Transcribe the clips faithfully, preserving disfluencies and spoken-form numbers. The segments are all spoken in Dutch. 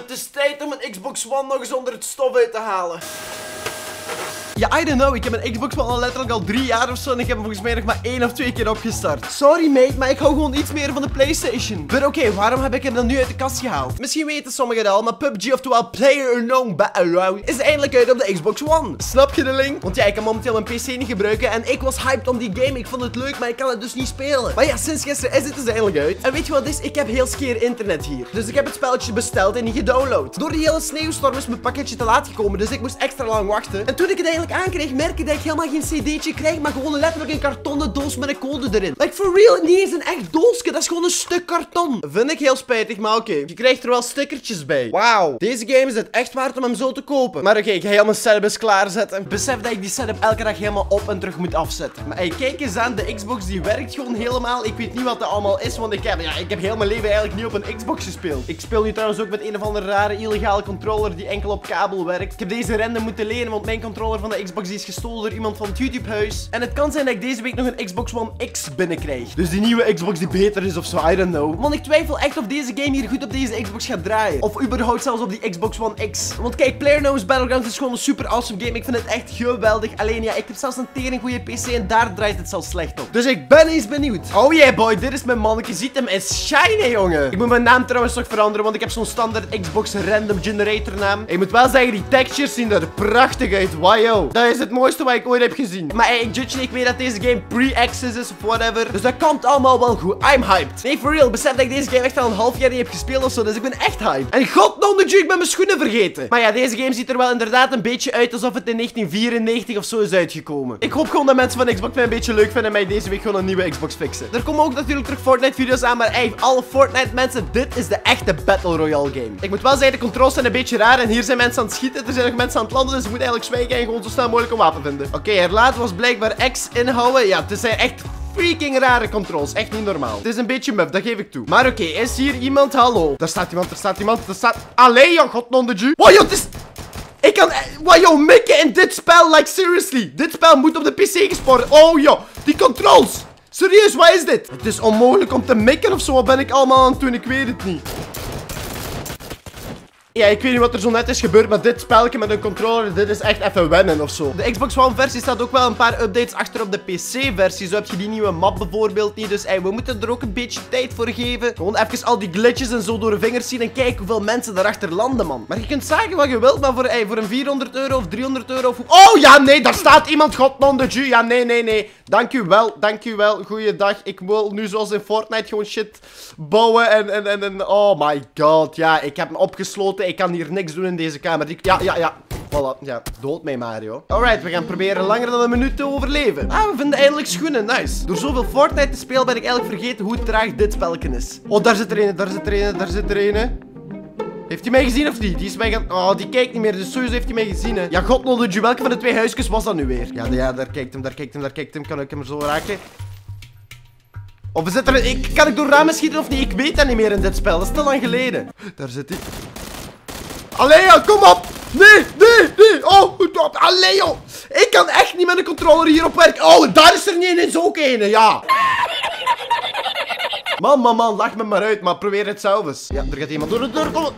het is tijd om een Xbox One nog eens onder het stof uit te halen. Ja, I don't know. Ik heb een Xbox One al letterlijk al drie jaar of zo. En ik heb hem volgens mij nog maar één of twee keer opgestart. Sorry, mate, maar ik hou gewoon iets meer van de PlayStation. Maar oké, okay, waarom heb ik hem dan nu uit de kast gehaald? Misschien weten sommigen het al, maar P U B G, oftewel PlayerUnknown Battleground, is eindelijk uit op de Xbox One. Snap je de link? Want ja, ik kan momenteel mijn P C niet gebruiken. En ik was hyped om die game. Ik vond het leuk, maar ik kan het dus niet spelen. Maar ja, sinds gisteren is het dus eindelijk uit. En weet je wat het is? Ik heb heel skeer internet hier. Dus ik heb het spelletje besteld en niet gedownload. Door die hele sneeuwstorm is mijn pakketje te laat gekomen. Dus ik moest extra lang wachten. En toen ik het eigenlijk aankreeg, merkte dat ik helemaal geen cd'tje krijg, maar gewoon letterlijk een kartonnen doos met een code erin. Like, for real, niet eens een echt doosje. Dat is gewoon een stuk karton. Vind ik heel spijtig, maar oké. Okay. Je krijgt er wel stickertjes bij. Wauw. Deze game is het echt waard om hem zo te kopen. Maar oké, okay, ik ga heel mijn setup eens klaarzetten. Besef dat ik die setup elke dag helemaal op en terug moet afzetten. Maar hey, kijk eens aan. De Xbox die werkt gewoon helemaal. Ik weet niet wat dat allemaal is, want ik heb, ja, ik heb heel mijn leven eigenlijk niet op een Xbox gespeeld. Ik speel nu trouwens ook met een of andere rare illegale controller die enkel op kabel werkt. Ik heb deze random moeten lenen, want mijn controller van de Xbox die is gestolen door iemand van het YouTube-huis. En het kan zijn dat ik deze week nog een Xbox One X binnenkrijg. Dus die nieuwe Xbox die beter is of zo, I don't know. Want ik twijfel echt of deze game hier goed op deze Xbox gaat draaien. Of überhaupt zelfs op die Xbox One X. Want kijk, PlayerUnknown's Battlegrounds is gewoon een super awesome game. Ik vind het echt geweldig. Alleen ja, ik heb zelfs een tering goede P C en daar draait het zelfs slecht op. Dus ik ben eens benieuwd. Oh yeah boy, dit is mijn manneke. Ziet hem is shiny, jongen. Ik moet mijn naam trouwens nog veranderen, want ik heb zo'n standaard Xbox Random Generator naam. Ik moet wel zeggen, die textures zien er prachtig uit. Wow. Dat is het mooiste wat ik ooit heb gezien. Maar hey, ik judge niet, ik weet dat deze game pre-access is of whatever. Dus dat komt allemaal wel goed. I'm hyped. Nee, for real. Besef dat ik deze game echt al een half jaar niet heb gespeeld of zo. Dus ik ben echt hyped. En god non de juke, ik ben mijn schoenen vergeten. Maar ja, deze game ziet er wel inderdaad een beetje uit alsof het in negentien vierennegentig of zo is uitgekomen. Ik hoop gewoon dat mensen van Xbox mij een beetje leuk vinden en mij deze week gewoon een nieuwe Xbox fixen. Er komen ook natuurlijk terug Fortnite video's aan, maar hey, alle Fortnite mensen, dit is de echte Battle Royale game. Ik moet wel zeggen, de controls zijn een beetje raar en hier zijn mensen aan het schieten. Er zijn nog mensen aan het landen, dus ik moet eigenlijk zwijgen en gewoon zo snel mogelijk een wapen vinden. Oké, okay, laat was blijkbaar X inhouden. Ja, het zijn echt freaking rare controls. Echt niet normaal. Het is een beetje muf, dat geef ik toe. Maar oké, okay, is hier iemand? Hallo. Daar staat iemand, daar staat iemand, daar staat... Allee, joh, god non de ju. Wow, joh, het is... Ik kan... Wow, joh, mikken in dit spel. Like, seriously. Dit spel moet op de P C gespoord. Oh, joh. Die controls. Serieus, wat is dit? Het is onmogelijk om te mikken of zo. Wat ben ik allemaal aan het doen? Ik weet het niet. Ja, ik weet niet wat er zo net is gebeurd, maar dit spelletje met een controller, dit is echt even wennen of zo. De Xbox One versie staat ook wel een paar updates achter op de P C versie. Zo heb je die nieuwe map bijvoorbeeld niet. Dus hey, we moeten er ook een beetje tijd voor geven. Gewoon even al die glitches en zo door de vingers zien en kijken hoeveel mensen daarachter landen, man. Maar je kunt zeggen wat je wilt, maar voor, hey, voor een vierhonderd euro of driehonderd euro of... Oh ja, nee, daar staat iemand, god non de ju. Ja, nee, nee, nee. Dank u wel, dank u wel. Goeiedag. Ik wil nu zoals in Fortnite gewoon shit bouwen en, en, en, en... Oh my god, ja, ik heb hem opgesloten. Ik kan hier niks doen in deze kamer. Ja, ja, ja. Voilà. Ja, dood mij Mario. Alright, we gaan proberen langer dan een minuut te overleven. Ah, we vinden eindelijk schoenen. Nice. Door zoveel Fortnite te spelen ben ik eigenlijk vergeten hoe traag dit spelletje is. Oh, daar zit er een, daar zit er een, daar zit er een. Heeft hij mij gezien of niet? Die is mij gaan... Oh, die kijkt niet meer. Dus sowieso heeft hij mij gezien, hè. Ja, god no de ju. Welke van de twee huisjes was dat nu weer? Ja, ja, daar kijkt hem, daar kijkt hem, daar kijkt hem. Kan ik hem zo raken? Of zit er... Ik, kan ik door ramen schieten of niet? Ik weet dat niet meer in dit spel. Dat is te lang geleden. Daar zit hij. Allee, joh, kom op! Nee, nee, nee! Oh, allee, joh! Ik kan echt niet met een controller hierop werken. Oh, daar is er niet ineens ook een, ja! Man, man, man, lach me maar uit, maar probeer het zelf eens. Ja, er gaat iemand door de deur komen.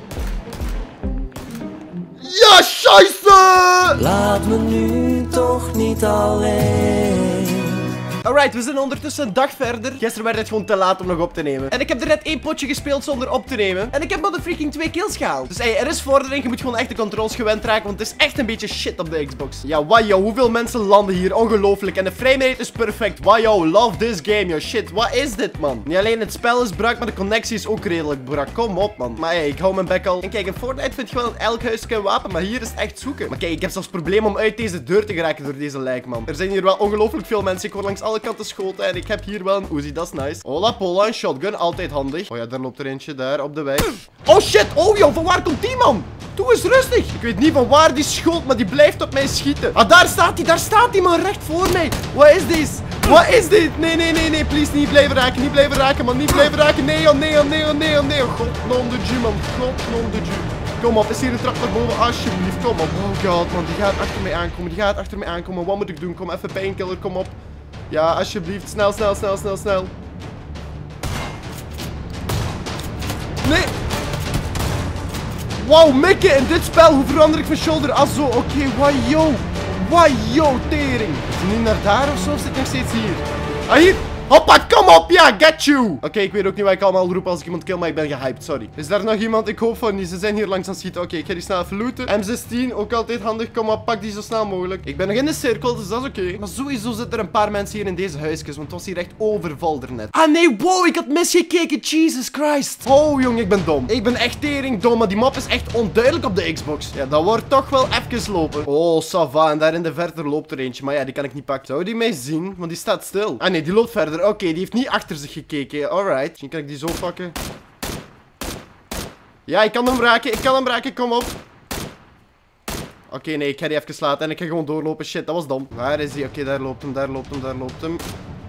Ja, scheisse! Laat me nu toch niet alleen. Alright, we zijn ondertussen een dag verder. Gisteren werd het gewoon te laat om nog op te nemen. En ik heb er net één potje gespeeld zonder op te nemen. En ik heb maar de freaking twee kills gehaald. Dus hey, er is vordering. Je moet gewoon echt de controls gewend raken. Want het is echt een beetje shit op de Xbox. Ja, wow, hoeveel mensen landen hier. Ongelooflijk. En de framerate is perfect. Wow, love this game, yo. Shit, wat is dit, man? Niet alleen het spel is brak, maar de connectie is ook redelijk brak. Kom op, man. Maar hey, ik hou mijn bek al. En kijk, in Fortnite vind je wel in elk huisje een wapen. Maar hier is het echt zoeken. Maar kijk, ik heb zelfs probleem om uit deze deur te geraken door deze lijk, man. Er zijn hier wel ongelooflijk veel mensen. Ik word langs alle kanten schoten. En ik heb hier wel een Uzi, dat is nice. Hola pola, een shotgun, altijd handig. Oh ja, daar loopt er eentje daar op de weg. Oh shit, oh joh, van waar komt die man? Doe eens rustig. Ik weet niet van waar die schoot, maar die blijft op mij schieten. Ah, daar staat hij, daar staat hij, man, recht voor mij. Wat is dit? Wat is dit? Nee, nee, nee, nee, please, niet blijven raken, niet blijven raken, man, niet blijven raken. Nee, oh, nee, oh, nee, oh, nee, oh, nee. God, non de ju, man, god, non de ju. Kom op, is hier een trap naar boven, alsjeblieft, kom op. Oh god, man, die gaat achter mij aankomen, die gaat achter mij aankomen. Wat moet ik doen? Kom even painkiller, kom op. Ja, alsjeblieft. Snel, snel, snel, snel, snel. Nee. Wauw, mikken in dit spel. Hoe verander ik van shoulder? Ah zo, oké. Okay. Wajo. Wajo, tering. Is hij nu naar daar of zo? Of zit hij nog steeds hier? Ah, hier. Hoppa, kom op, ja, get you. Oké, okay, ik weet ook niet wat ik allemaal roep als ik iemand kill, maar ik ben gehyped, sorry. Is daar nog iemand? Ik hoop van niet. Ze zijn hier langs aan het schieten. Oké, okay, ik ga die snel even looten. M zestien, ook altijd handig. Kom op, pak die zo snel mogelijk. Ik ben nog in de cirkel, dus dat is oké. Okay. Maar sowieso zitten er een paar mensen hier in deze huisjes, want het was hier echt overval ernet. Ah nee, wow, ik had misgekeken. Jesus Christ. Oh, jong, ik ben dom. Ik ben echt tering dom, maar die map is echt onduidelijk op de Xbox. Ja, dat wordt toch wel even lopen. Oh, Sava, en daar in de verte loopt er eentje. Maar ja, die kan ik niet pakken. Zou die mij zien? Want die staat stil. Ah nee, die loopt verder. Oké, okay, die heeft niet achter zich gekeken. Alright. Misschien kan ik die zo pakken. Ja, ik kan hem raken. Ik kan hem raken. Kom op. Oké, okay, nee. Ik ga die even laten. En ik ga gewoon doorlopen. Shit, dat was dom. Waar is die? Oké, okay, daar loopt hem. Daar loopt hem. Daar loopt hem.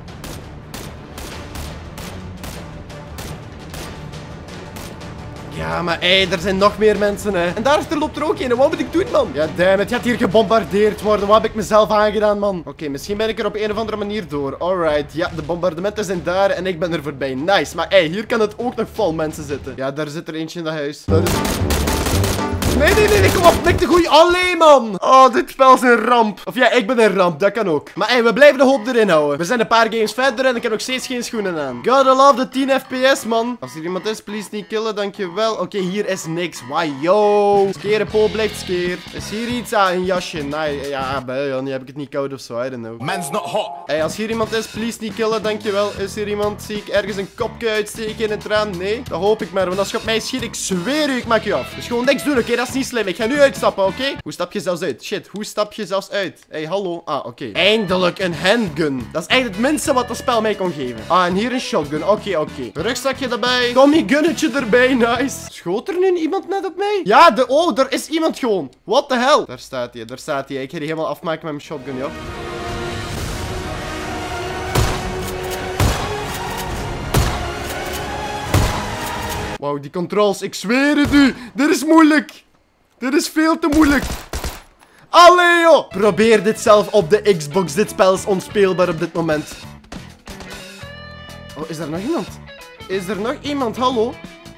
Ja, maar ey, er zijn nog meer mensen, hè. En daarachter loopt er ook een. Wat moet ik doen, man? Ja, damn, het gaat hier gebombardeerd worden. Wat heb ik mezelf aangedaan, man? Oké, okay, misschien ben ik er op een of andere manier door. Alright, ja, de bombardementen zijn daar en ik ben er voorbij. Nice, maar ey, hier kan het ook nog vol mensen zitten. Ja, daar zit er eentje in dat huis. Dat is... Nee, nee, nee, nee, kom op, mik de goeie. Allee, man. Oh, dit spel is een ramp. Of ja, ik ben een ramp, dat kan ook. Maar ey, we blijven de hoop erin houden. We zijn een paar games verder en ik heb nog steeds geen schoenen aan. Gotta love de tien F P S, man. Als er iemand is, please niet killen, dankjewel. Oké, okay, hier is niks. Wajo. Skerenpool blijft skeer. Is hier iets aan? Ah, een jasje. Nee, ja, bij nu heb ik het niet koud of zo, I don't know. Man's not hot. Hey, als hier iemand is, please niet killen, dankjewel. Is hier iemand? Zie ik ergens een kopje uitsteken in het raam? Nee, dat hoop ik maar. Want als je op mij schiet, ik zweer u, ik maak je af. Dus gewoon niks doen, oké? Okay? Dat is niet slim. Ik ga nu uitstappen, oké? Okay? Hoe stap je zelfs uit? Shit, hoe stap je zelfs uit? Hey, hallo. Ah, oké. Okay. Eindelijk een handgun. Dat is echt het minste wat het spel mij kon geven. Ah, en hier een shotgun. Oké, okay, oké. Okay. Rugzakje erbij. Tommy gunnetje erbij. Nice. Schoot er nu iemand net op mij? Ja, de... Oh, er is iemand gewoon. What the hell? Daar staat hij, daar staat hij. Ik ga die helemaal afmaken met mijn shotgun, ja. Wauw, die controls. Ik zweer het u. Dit is moeilijk. Dit is veel te moeilijk. Allee, joh. Probeer dit zelf op de Xbox. Dit spel is onspeelbaar op dit moment. Oh, is er nog iemand? Is er nog iemand? Hallo?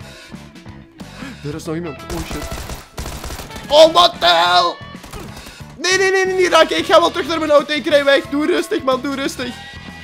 Er is nog iemand. Oh, shit. Oh, what the hell? Nee, nee, nee, nee, niet raken. Ik ga wel terug naar mijn auto. Ik rij weg. Doe rustig, man. Doe rustig.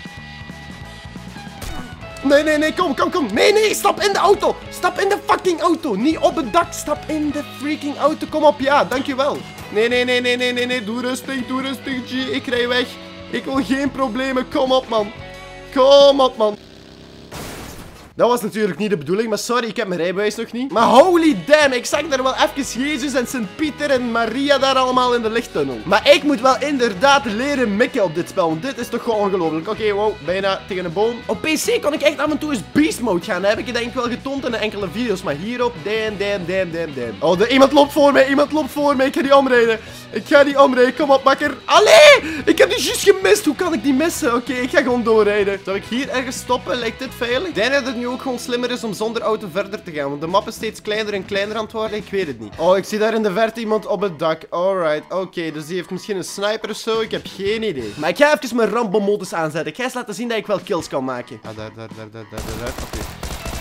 Nee, nee, nee, kom, kom, kom. Nee, nee, stap in de auto. Stap in de fucking auto. Niet op het dak. Stap in de freaking auto. Kom op, ja, dankjewel. Nee, nee, nee, nee, nee, nee, nee. Doe rustig, doe rustig, G. Ik rij weg. Ik wil geen problemen. Kom op, man. Kom op, man. Dat was natuurlijk niet de bedoeling, maar sorry, ik heb mijn rijbewijs nog niet. Maar holy damn, ik zag daar wel even Jezus en Sint-Pieter en Maria daar allemaal in de lichttunnel. Maar ik moet wel inderdaad leren mikken op dit spel, want dit is toch gewoon ongelooflijk. Oké, okay, wow, bijna tegen een boom. Op P C kon ik echt af en toe eens beast mode gaan. Dat heb ik je denk ik wel getoond in enkele video's, maar hierop, damn, damn, damn, damn, damn. Oh, de, iemand loopt voor mij, iemand loopt voor mij. Ik ga die omrijden. Ik ga die omrijden, kom op, makker. Allee, ik heb die juist gemist. Hoe kan ik die missen? Oké, okay, ik ga gewoon doorrijden. Zou ik hier ergens stoppen? Lijkt dit veilig? Ik denk dat het nu ook gewoon slimmer is om zonder auto verder te gaan. Want de map is steeds kleiner en kleiner aan het worden. Ik weet het niet. Oh, ik zie daar in de verte iemand op het dak. Alright, oké. Okay, dus die heeft misschien een sniper of zo. Ik heb geen idee. Maar ik ga even mijn Rambo-modus aanzetten. Ik ga eens laten zien dat ik wel kills kan maken. Ah, daar, daar, daar, daar, daar, daar. Oké. Okay.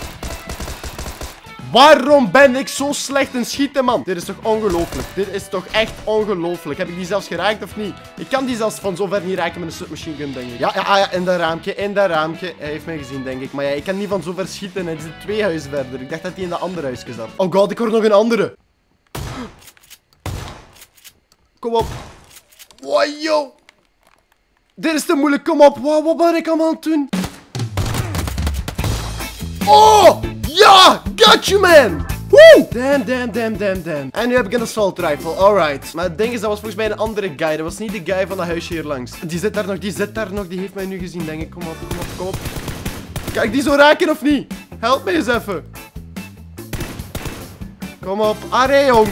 Waarom ben ik zo slecht in schieten, man? Dit is toch ongelooflijk. Dit is toch echt ongelooflijk. Heb ik die zelfs geraakt of niet? Ik kan die zelfs van zover niet raken met een submachine gun, denk ik. Ja, ja, ja, in dat raampje, in dat raampje. Hij heeft mij gezien, denk ik. Maar ja, ik kan niet van zover schieten. Hij zit twee huizen verder. Ik dacht dat hij in dat andere huisje zat. Oh god, ik hoor nog een andere. Kom op. Wow, yo. Dit is te moeilijk, kom op. Wow, wat ben ik allemaal aan het doen? Oh! Ja! Got you, man! Woo! Damn, damn, damn, damn, damn. En nu heb ik een assault rifle, alright. Maar het ding is, dat was volgens mij een andere guy. Dat was niet de guy van dat huisje hier langs. Die zit daar nog, die zit daar nog. Die heeft mij nu gezien, denk ik. Kom op, kom op, kom op. Kan ik die zo raken of niet? Help me eens even. Kom op. Arre, jong.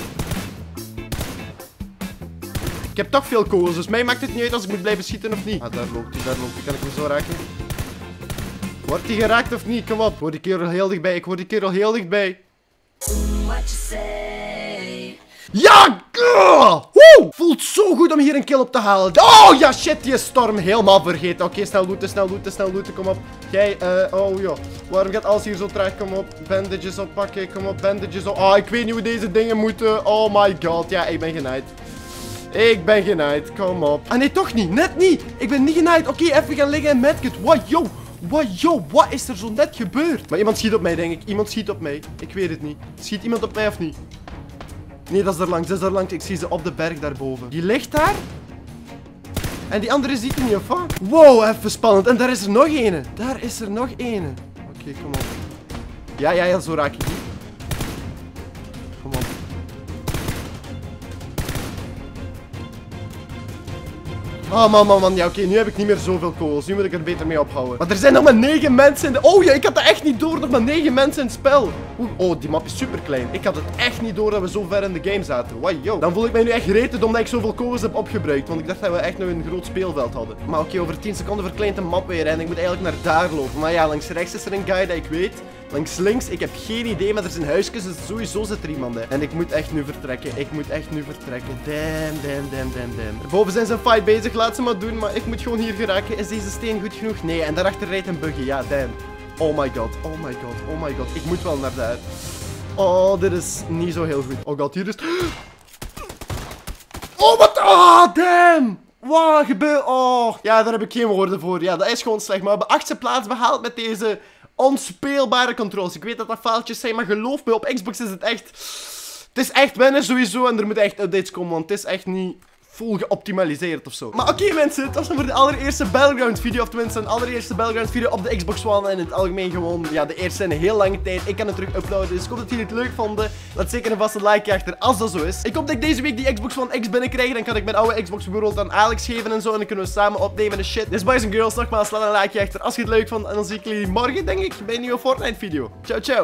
Ik heb toch veel kogels, dus mij maakt het niet uit als ik moet blijven schieten of niet. Ah, daar loopt hij, daar loopt hij. Kan ik hem zo raken? Wordt hij geraakt of niet? Kom op. Hoor die kerel heel dichtbij. Ik hoor die kerel heel dichtbij. Ja! Woe! Voel voelt zo goed om hier een kill op te halen. Oh ja, shit, die storm helemaal vergeten. Oké, okay, snel looten, snel looten, snel looten. Kom op. Jij, uh, oh joh. Waarom gaat alles hier zo traag? Kom op. Bandages oppakken. Kom op, bandages op. Oh, ik weet niet hoe deze dingen moeten. Oh my god. Ja, ik ben genaaid. Ik ben genaaid. Kom op. Ah nee, toch niet. Net niet. Ik ben niet genaaid. Oké, okay, even gaan liggen en medkit. What, yo. What, yo. Wat is er zo net gebeurd? Maar iemand schiet op mij, denk ik. Iemand schiet op mij. Ik weet het niet. Schiet iemand op mij of niet? Nee, dat is er langs. Dat is er langs. Ik zie ze op de berg daarboven. Die ligt daar. En die andere ziet hij niet, of wat? Wow, even spannend. En daar is er nog ene. Daar is er nog ene. Oké, okay, kom op. Ja, ja, ja, zo raak ik die. Kom op. Oh man, man, man. Ja, oké, okay, nu heb ik niet meer zoveel kogels. Nu moet ik er beter mee ophouden. Maar er zijn nog maar negen mensen in de... Oh ja, ik had dat echt niet door. Nog maar negen mensen in het spel. Oeh, oh, die map is super klein. Ik had het echt niet door dat we zo ver in de game zaten. Wow, yo. Dan voel ik mij nu echt reten omdat ik zoveel kogels heb opgebruikt. Want ik dacht dat we echt nog een groot speelveld hadden. Maar oké, okay, over tien seconden verkleint de map weer. En ik moet eigenlijk naar daar lopen. Maar ja, langs rechts is er een guy dat ik weet. Langs links, ik heb geen idee, maar er zijn huisjes, dus sowieso zit er iemand, hè. En ik moet echt nu vertrekken, ik moet echt nu vertrekken. Damn, damn, damn, damn, damn. Boven zijn ze een fight bezig, laat ze maar doen, maar ik moet gewoon hier geraken. Is deze steen goed genoeg? Nee, en daarachter rijdt een buggy, ja, damn. Oh my god, oh my god, oh my god. Ik moet wel naar daar. Oh, dit is niet zo heel goed. Oh god, hier is... Oh, wat? Oh, damn! Wat gebeurt? Oh, ja, daar heb ik geen woorden voor. Ja, dat is gewoon slecht, maar we hebben achtste plaats behaald met deze... onspeelbare controls. Ik weet dat dat foutjes zijn, maar geloof me, op Xbox is het echt... Het is echt wennen sowieso en er moeten echt updates komen, want het is echt niet full geoptimaliseerd of zo. Maar oké okay, mensen, het was dan voor de allereerste Battlegrounds video, of tenminste een allereerste Battlegrounds video op de Xbox One en in het algemeen gewoon, ja, de eerste in een heel lange tijd. Ik kan het terug uploaden, dus ik hoop dat jullie het leuk vonden. Laat zeker een vaste like achter als dat zo is. Ik hoop dat ik deze week die Xbox One X binnenkrijg, dan kan ik mijn oude Xbox bijvoorbeeld aan Alex geven en zo, en dan kunnen we samen opnemen en shit. Dus boys en girls, nogmaals, laat een like achter als je het leuk vond en dan zie ik jullie morgen, denk ik, bij een nieuwe Fortnite video. Ciao, ciao.